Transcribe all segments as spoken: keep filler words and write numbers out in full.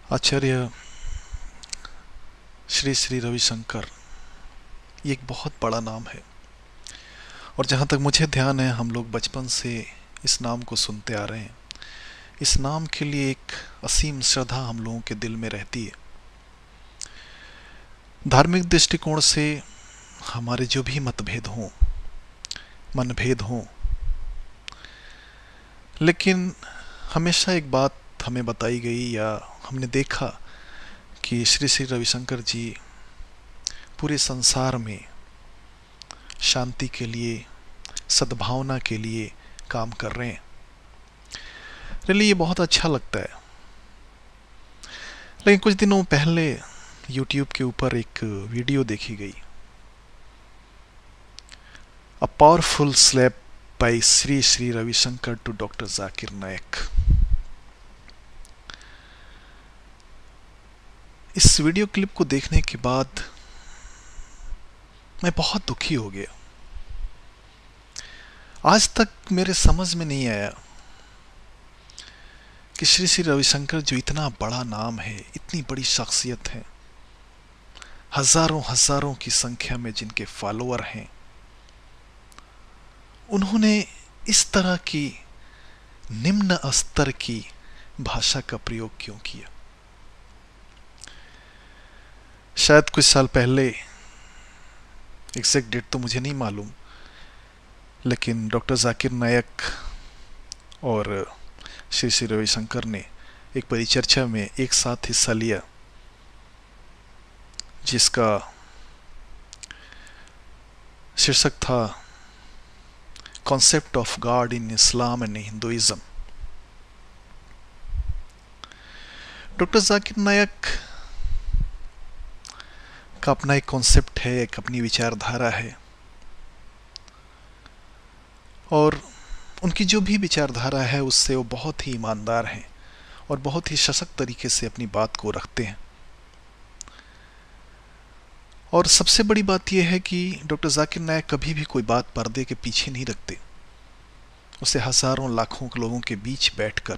आचार्य श्री श्री रविशंकर, ये एक बहुत बड़ा नाम है और जहाँ तक मुझे ध्यान है हम लोग बचपन से इस नाम को सुनते आ रहे हैं। इस नाम के लिए एक असीम श्रद्धा हम लोगों के दिल में रहती है। धार्मिक दृष्टिकोण से हमारे जो भी मतभेद हों, मनभेद हों, लेकिन हमेशा एक बात हमें बताई गई या हमने देखा कि श्री श्री रविशंकर जी पूरे संसार में शांति के लिए, सद्भावना के लिए काम कर रहे हैं। रियली ये बहुत अच्छा लगता है। लेकिन कुछ दिनों पहले यूट्यूब के ऊपर एक वीडियो देखी गई, a powerful slap by Shri Shri Ravishankar to doctor Zakir Naik. इस वीडियो क्लिप को देखने के बाद मैं बहुत दुखी हो गया। आज तक मेरे समझ में नहीं आया कि श्री श्री रविशंकर जो इतना बड़ा नाम है, इतनी बड़ी शख्सियत है, हजारों हजारों की संख्या में जिनके फॉलोअर हैं, उन्होंने इस तरह की निम्न स्तर की भाषा का प्रयोग क्यों किया। शायद कुछ साल पहले, एग्जैक्ट डेट तो मुझे नहीं मालूम, लेकिन डॉक्टर जाकिर नायक और श्री श्री रविशंकर ने एक परिचर्चा में एक साथ हिस्सा लिया, जिसका शीर्षक था concept of God in Islam and Hinduism. Doctor Zakir Naik का अपना एक कॉन्सेप्ट है, एक अपनी विचारधारा है, और उनकी जो भी विचारधारा है उससे वो बहुत ही ईमानदार हैं और बहुत ही सशक्त तरीके से अपनी बात को रखते हैं। और सबसे बड़ी बात यह है कि डॉक्टर जाकिर नायक कभी भी कोई बात पर्दे के पीछे नहीं रखते। उसे हजारों लाखों लोगों के बीच बैठकर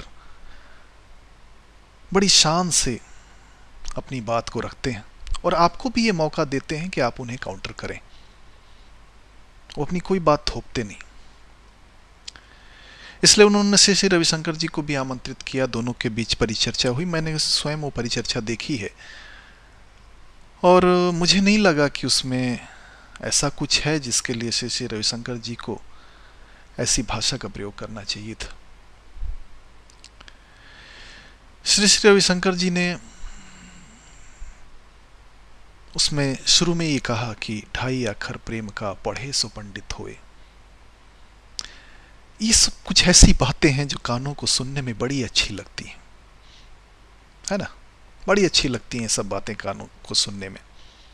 बड़ी शान से अपनी बात को रखते हैं और आपको भी ये मौका देते हैं कि आप उन्हें काउंटर करें। वो अपनी कोई बात थोपते नहीं। इसलिए उन्होंने श्री श्री रविशंकर जी को भी आमंत्रित किया। दोनों के बीच परिचर्चा हुई। मैंने स्वयं वो परिचर्चा देखी है और मुझे नहीं लगा कि उसमें ऐसा कुछ है जिसके लिए श्री श्री रविशंकर जी को ऐसी भाषा का प्रयोग करना चाहिए था। श्री श्री रविशंकर जी ने उसमें शुरू में ये कहा कि ढाई अक्षर प्रेम का पढ़े सो पंडित होए। ये सब कुछ ऐसी बातें हैं जो कानों को सुनने में बड़ी अच्छी लगती हैं, है ना। बड़ी अच्छी लगती हैं सब बातें कानों को सुनने में।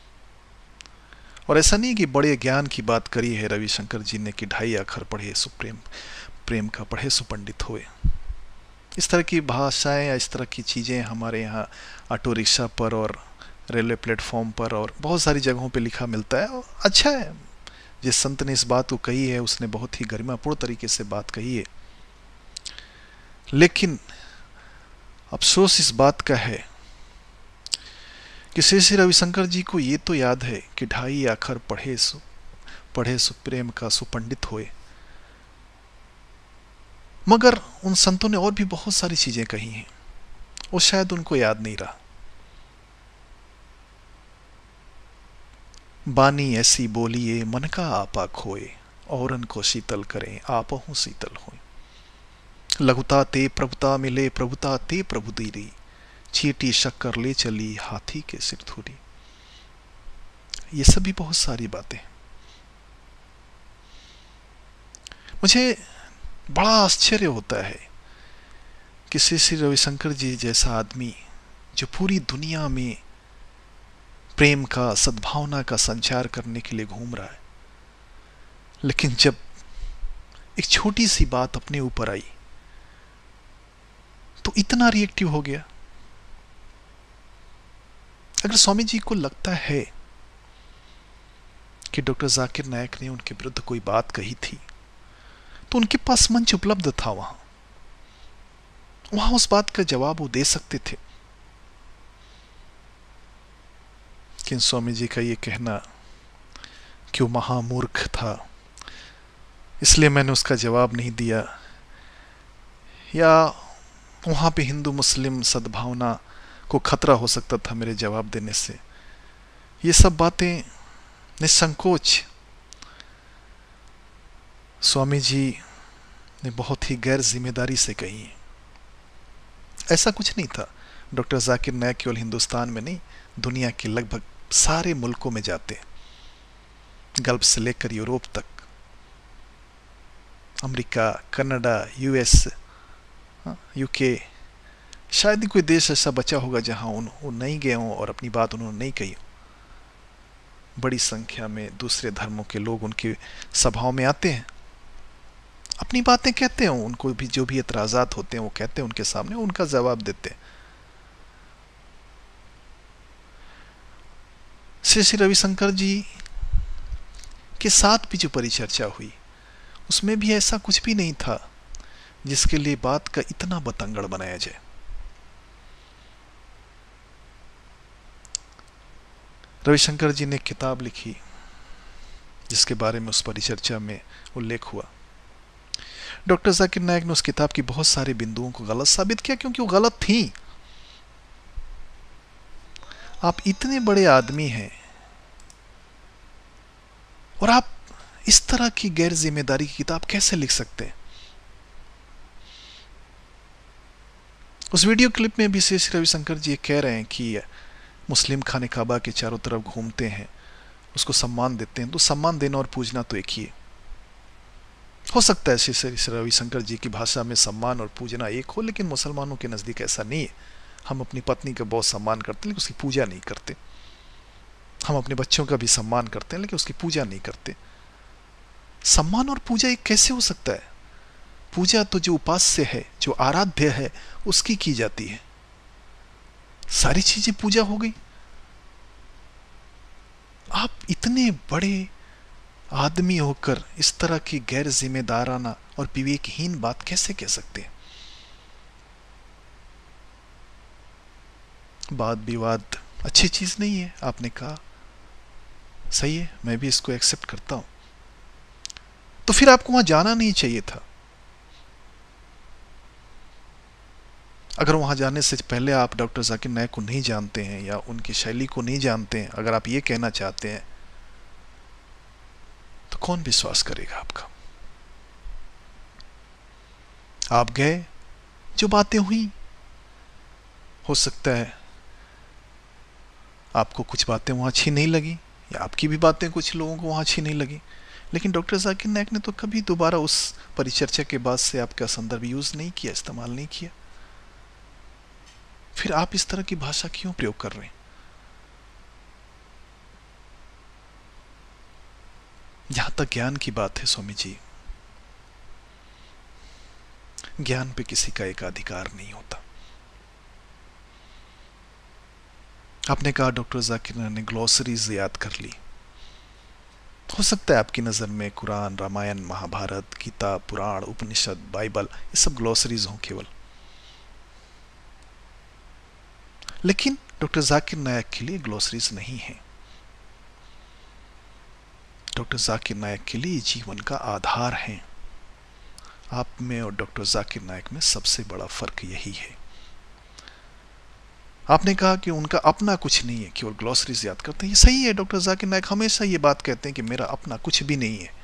और ऐसा नहीं कि बड़े ज्ञान की बात करी है रविशंकर जी ने कि ढाई अक्षर पढ़े सो प्रेम प्रेम का पढ़े सो पंडित होए। इस तरह की भाषाएं या इस तरह की चीज़ें हमारे यहाँ ऑटो रिक्शा पर और रेलवे प्लेटफॉर्म पर और बहुत सारी जगहों पे लिखा मिलता है। और अच्छा है, जिस संत ने इस बात को कही है उसने बहुत ही गरिमापूर्ण तरीके से बात कही है। लेकिन अफसोस इस बात का है कि श्री श्री रविशंकर जी को ये तो याद है कि ढाई अक्षर पढ़े सो पढ़े सो प्रेम का सो पंडित होए, मगर उन संतों ने और भी बहुत सारी चीजें कही हैं, वो शायद उनको याद नहीं रहा। बानी ऐसी बोलिए मन का आपा खोए, औरन को शीतल करें आपहु शीतल होए। लघुता ते प्रभुता मिले प्रभुता ते प्रभु दीरी, चीटी शक्कर ले चली हाथी के सिर धूरी। ये सभी बहुत सारी बातें। मुझे बड़ा आश्चर्य होता है कि श्री श्री रविशंकर जी जैसा आदमी जो पूरी दुनिया में प्रेम का, सद्भावना का संचार करने के लिए घूम रहा है, लेकिन जब एक छोटी सी बात अपने ऊपर आई तो इतना रिएक्टिव हो गया। अगर स्वामी जी को लगता है कि डॉक्टर जाकिर नायक ने उनके विरुद्ध कोई बात कही थी तो उनके पास मंच उपलब्ध था, वहां वहां उस बात का जवाब वो दे सकते थे। कि स्वामी जी का ये कहना कि वो महामूर्ख था इसलिए मैंने उसका जवाब नहीं दिया, या वहाँ पे हिंदू मुस्लिम सद्भावना को खतरा हो सकता था मेरे जवाब देने से, ये सब बातें निसंकोच स्वामी जी ने बहुत ही गैर जिम्मेदारी से कही है। ऐसा कुछ नहीं था। डॉक्टर जाकिर नायक केवल हिंदुस्तान में नहीं, दुनिया के लगभग सारे मुल्कों में जाते हैं, गल्फ से लेकर यूरोप तक, अमेरिका, कनाडा, यूएस, यूके, शायद ही कोई देश ऐसा बचा होगा जहां उन, वो नहीं गए हों और अपनी बात उन्होंने नहीं कही हो। बड़ी संख्या में दूसरे धर्मों के लोग उनकी सभाओं में आते हैं, अपनी बातें कहते हैं, उनको भी जो भी एतराज़ात होते हैं वो कहते हैं उनके सामने, उनका जवाब देते हैं। श्री श्री रविशंकर जी के साथ भी जो परिचर्चा हुई उसमें भी ऐसा कुछ भी नहीं था जिसके लिए बात का इतना बतंगड़ बनाया जाए। रविशंकर जी ने किताब लिखी जिसके बारे में उस परिचर्चा में उल्लेख हुआ। डॉक्टर जाकिर नायक ने उस किताब की बहुत सारे बिंदुओं को गलत साबित किया क्योंकि वो गलत थी। आप इतने बड़े आदमी हैं और आप इस तरह की गैर जिम्मेदारी की किताब कैसे लिख सकते हैं? उस वीडियो क्लिप में भी श्री श्री रविशंकर जी कह रहे हैं कि मुस्लिम खाने काबा के चारों तरफ घूमते हैं, उसको सम्मान देते हैं। तो सम्मान देना और पूजना तो एक ही है। हो सकता है श्री श्री रविशंकर जी की भाषा में सम्मान और पूजना एक हो, लेकिन मुसलमानों के नज़दीक ऐसा नहीं है। हम अपनी पत्नी का बहुत सम्मान करते हैं लेकिन उसकी पूजा नहीं करते। हम अपने बच्चों का भी सम्मान करते हैं लेकिन उसकी पूजा नहीं करते। सम्मान और पूजा एक कैसे हो सकता है? पूजा तो जो उपास्य है, जो आराध्य है, उसकी की जाती है। सारी चीजें पूजा हो गई। आप इतने बड़े आदमी होकर इस तरह की गैर जिम्मेदाराना और विवेकहीन बात कैसे कह सकते हैं? वाद विवाद अच्छी चीज नहीं है, आपने कहा, सही है, मैं भी इसको एक्सेप्ट करता हूं। तो फिर आपको वहां जाना नहीं चाहिए था। अगर वहां जाने से पहले आप डॉक्टर जाकिर नायक को नहीं जानते हैं या उनकी शैली को नहीं जानते हैं, अगर आप ये कहना चाहते हैं, तो कौन विश्वास करेगा आपका? आप गए, जो बातें हुई, हो सकता है आपको कुछ बातें वहां अच्छी नहीं लगी या आपकी भी बातें कुछ लोगों को वहां अच्छी नहीं लगी, लेकिन डॉक्टर जाकिर नायक ने तो कभी दोबारा उस परिचर्चा के बाद से आपका संदर्भ यूज नहीं किया, इस्तेमाल नहीं किया। फिर आप इस तरह की भाषा क्यों प्रयोग कर रहे हैं? जहां तक ज्ञान की बात है स्वामी जी, ज्ञान पे किसी का एक अधिकार नहीं होता। आपने कहा डॉक्टर जाकिर नायक ने ग्लॉसरीज याद कर ली। हो सकता है आपकी नजर में कुरान, रामायण, महाभारत, गीता, पुराण, उपनिषद, बाइबल, ये सब ग्लॉसरीज हों केवल, लेकिन डॉक्टर जाकिर नायक के लिए ग्लॉसरीज नहीं है। डॉक्टर जाकिर नायक के लिए जीवन का आधार है। आप में और डॉक्टर जाकिर नायक में सबसे बड़ा फर्क यही है। आपने कहा कि उनका अपना कुछ नहीं है, केवल ग्लॉसरीज याद करते हैं। ये सही है, डॉक्टर जाकिर नायक हमेशा ये बात कहते हैं कि मेरा अपना कुछ भी नहीं है,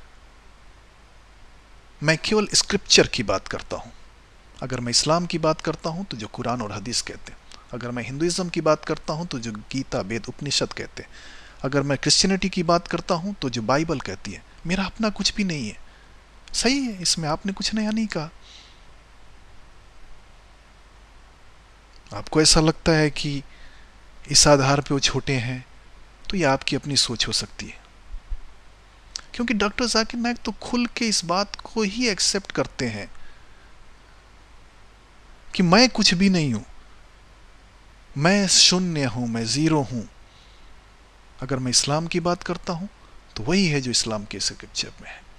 मैं केवल स्क्रिप्चर की बात करता हूं। अगर मैं इस्लाम की बात करता हूं तो जो कुरान और हदीस कहते हैं, अगर मैं हिंदुइज्म की बात करता हूं तो जो गीता, वेद, उपनिषद कहते हैं, अगर मैं क्रिश्चियनिटी की बात करता हूं तो जो बाइबल कहती है। मेरा अपना कुछ भी नहीं है। सही है, इसमें आपने कुछ नया नहीं कहा। आपको ऐसा लगता है कि इस आधार पे वो छोटे हैं, तो ये आपकी अपनी सोच हो सकती है, क्योंकि डॉक्टर जाकिर नायक तो खुल के इस बात को ही एक्सेप्ट करते हैं कि मैं कुछ भी नहीं हूं, मैं शून्य हूं, मैं जीरो हूं। अगर मैं इस्लाम की बात करता हूं तो वही है जो इस्लाम के स्क्रिप्चर में है।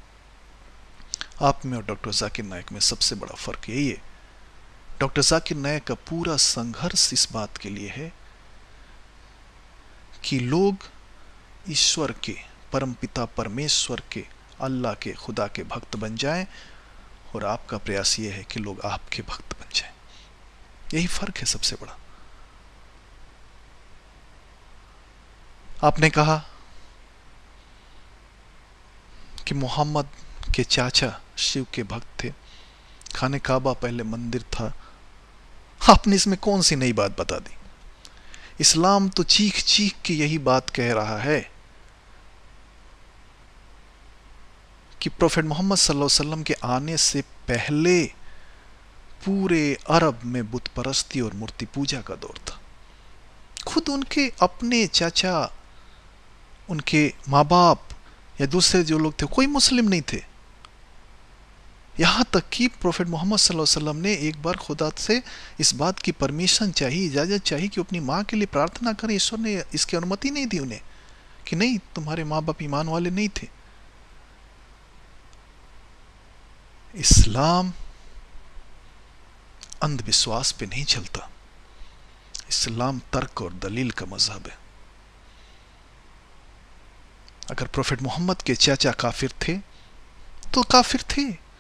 आप में और डॉक्टर जाकिर नायक में सबसे बड़ा फर्क यही है। डॉक्टर जाकिर नायक का पूरा संघर्ष इस बात के लिए है कि लोग ईश्वर के, परमपिता परमेश्वर के, अल्लाह के, खुदा के भक्त बन जाएं, और आपका प्रयास ये है कि लोग आपके भक्त बन जाएं। यही फर्क है सबसे बड़ा। आपने कहा कि मोहम्मद के चाचा शिव के भक्त थे, खाने काबा पहले मंदिर था। आपने इसमें कौन सी नई बात बता दी? इस्लाम तो चीख चीख के यही बात कह रहा है कि प्रोफेट मोहम्मद सल्लल्लाहु अलैहि वसल्लम के आने से पहले पूरे अरब में बुत परस्ती और मूर्ति पूजा का दौर था। खुद उनके अपने चाचा, उनके माँ बाप या दूसरे जो लोग थे, कोई मुस्लिम नहीं थे। यहाँ तक कि प्रोफेट मोहम्मद सल्लल्लाहु अलैहि वसल्लम ने एक बार खुदा से इस बात की परमिशन चाहिए, इजाज़त चाहिए कि अपनी माँ के लिए प्रार्थना करें। ईश्वर ने इसकी अनुमति नहीं दी उन्हें कि नहीं, तुम्हारे माँ बाप ईमान वाले नहीं थे। इस्लाम अंधविश्वास पे नहीं चलता। इस्लाम तर्क और दलील का मजहब है। अगर प्रोफेट मोहम्मद के चाचा काफिर थे तो काफिर थे।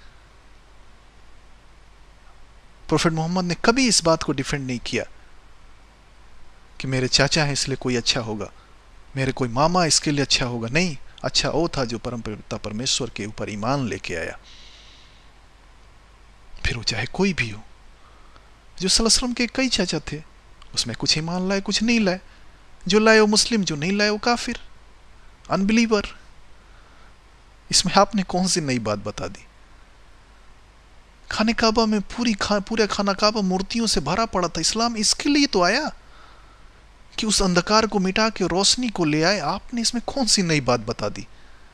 प्रोफेट मोहम्मद ने कभी इस बात को डिफेंड नहीं किया कि मेरे चाचा हैं इसलिए कोई अच्छा होगा, मेरे कोई मामा इसके लिए अच्छा होगा। नहीं, अच्छा वो था जो परम पिता परमेश्वर के ऊपर ईमान लेके आया, फिर वो चाहे कोई भी हो। जो सल्लल्लाहु अलैहि वसल्लम के कई चाचा थे, उसमें कुछ ईमान लाए, कुछ नहीं लाए। जो लाए वो मुस्लिम, जो नहीं लाए वो काफिर, अनबिलीवर। इसमें आपने कौन सी नई बात बता दी? खाने काबा में पूरी खा पूरा खाना काबा मूर्तियों से भरा पड़ा था। इस्लाम इसके लिए तो आया कि उस अंधकार को मिटा के रोशनी को ले आए। आपने इसमें कौन सी नई बात बता दी?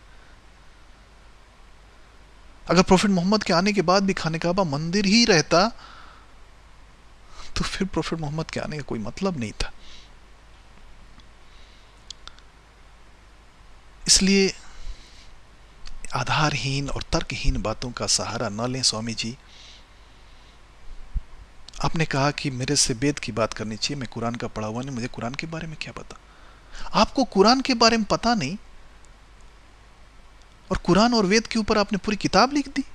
अगर प्रोफेट मोहम्मद के आने के बाद भी खाने काबा मंदिर ही रहता तो फिर प्रोफेट मोहम्मद के आने का कोई मतलब नहीं था। इसलिए आधारहीन और तर्कहीन बातों का सहारा न लें स्वामी जी। आपने कहा कि मेरे से वेद की बात करनी चाहिए, मैं कुरान का पढ़ा हुआ नहीं, मुझे कुरान के बारे में क्या पता। आपको कुरान के बारे में पता नहीं और कुरान और वेद के ऊपर आपने पूरी किताब लिख दी।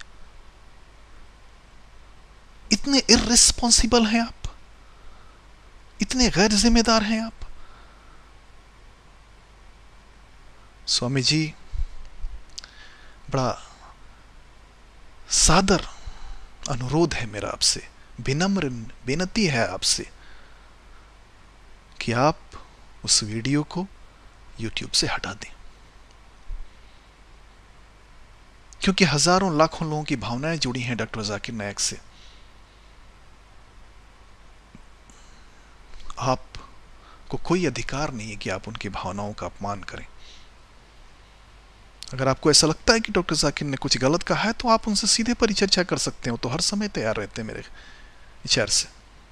इतने इर्रिस्पॉन्सिबल हैं आप, इतने गैर जिम्मेदार हैं आप। स्वामी जी, बड़ा सादर अनुरोध है मेरा आपसे, विनम्र बेनती है आपसे कि आप उस वीडियो को यूट्यूब से हटा दें, क्योंकि हजारों लाखों लोगों की भावनाएं जुड़ी हैं डॉक्टर जाकिर नायक से। आपको कोई अधिकार नहीं है कि आप उनकी भावनाओं का अपमान करें। अगर आपको ऐसा लगता है कि डॉक्टर जाकिर ने कुछ गलत कहा है तो आप उनसे सीधे परिचर्चा कर सकते हो, तो हर समय तैयार रहते हैं मेरे विचार से।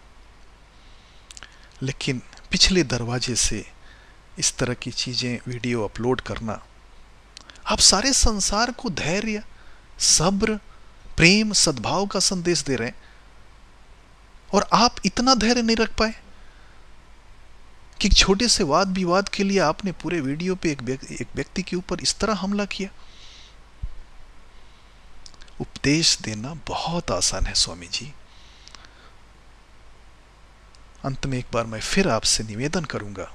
लेकिन पिछले दरवाजे से इस तरह की चीजें वीडियो अपलोड करना, आप सारे संसार को धैर्य, सब्र, प्रेम, सद्भाव का संदेश दे रहे हैं और आप इतना धैर्य नहीं रख पाए कि छोटे से वाद विवाद के लिए आपने पूरे वीडियो पे एक व्यक्ति के ऊपर इस तरह हमला किया। उपदेश देना बहुत आसान है स्वामी जी। अंत में एक बार मैं फिर आपसे निवेदन करूंगा,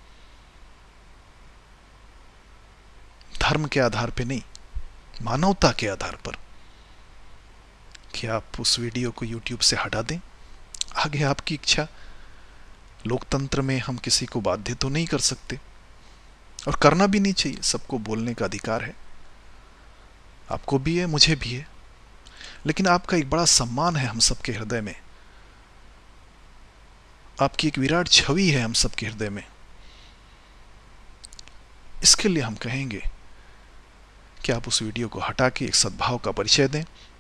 धर्म के आधार पे नहीं, मानवता के आधार पर, कि आप उस वीडियो को यूट्यूब से हटा दें। आगे आपकी इच्छा। लोकतंत्र में हम किसी को बाध्य तो नहीं कर सकते और करना भी नहीं चाहिए, सबको बोलने का अधिकार है, आपको भी है, मुझे भी है। लेकिन आपका एक बड़ा सम्मान है हम सबके हृदय में, आपकी एक विराट छवि है हम सबके हृदय में। इसके लिए हम कहेंगे कि आप उस वीडियो को हटा के एक सद्भाव का परिचय दें।